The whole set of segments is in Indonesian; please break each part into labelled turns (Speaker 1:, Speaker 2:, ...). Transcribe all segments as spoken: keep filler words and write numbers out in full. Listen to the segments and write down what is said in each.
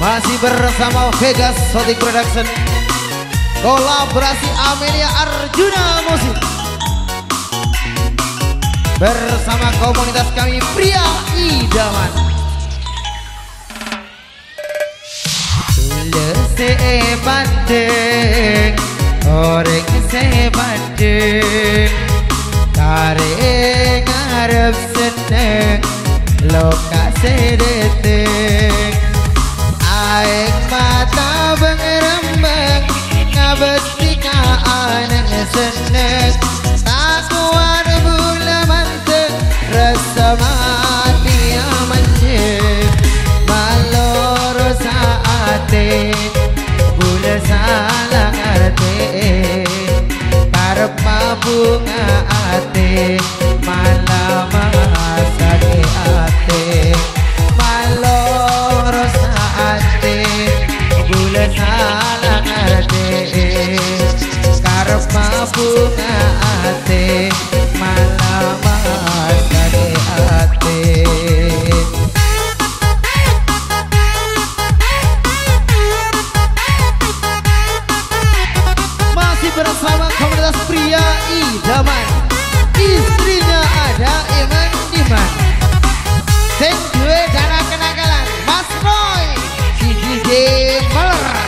Speaker 1: Masih bersama Vegas Sotik Production, kolaborasi Amelia Arjuna Musik bersama komunitas kami pria idaman. Tule se bandeng, orek se bandeng, kare ngarep seneng, loka se deteng. Aing mata bengerembeng, ngabestika aneng seneng, tak kuat bula manteng, rasa mati amanjeng, maloro saate, bula salah arte, karep bunga ate, malam sakit ate, maloro saate, bula salah arte, karep bunga ate, malam sakit ate. Masih bersama komunitas pria idaman, istrinya ada Iman Diman, sing duwe darah kenakalan Mas Roy, si D J Maler.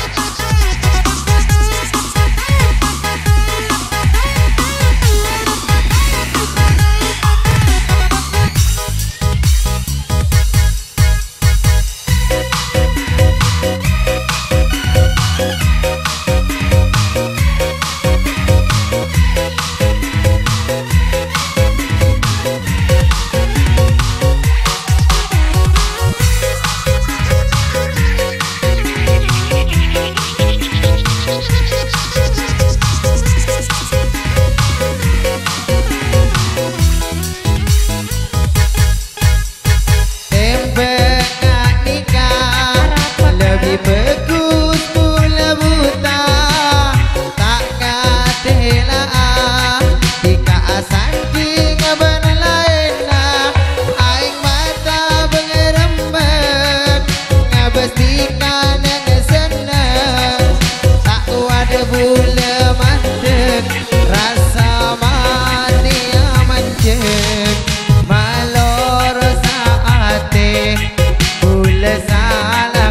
Speaker 1: Bagus pula buta, tak katela jika asandi ngaban lainna, aing mata bengerembek, ngabestikan yang seneng, tak ada bula mandek, rasa mati amanjeng, malor saate, bula salah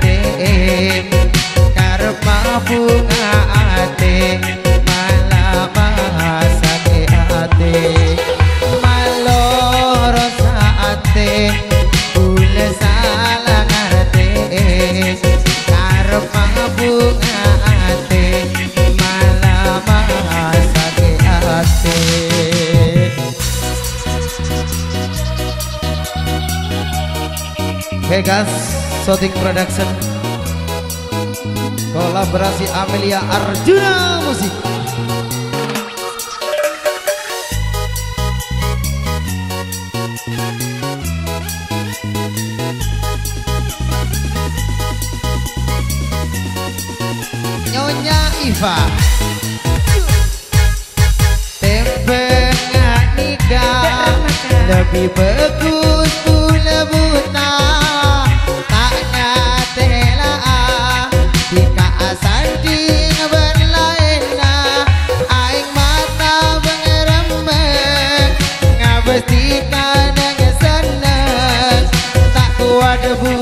Speaker 1: karep bunga ate, malam sakit ate, maloro saate, bula salah arte, karep bunga ate, malam sakit ate. Vegas Sotik Production, kolaborasi Amelia Arjuna Musik. Nyonya Iva, tempe nggak nikah, lebih bagus pula buta, tak ngatela jika asandi ngaban lainna, aing mata bengerembek, ngabestikan yang seneng, tak kuat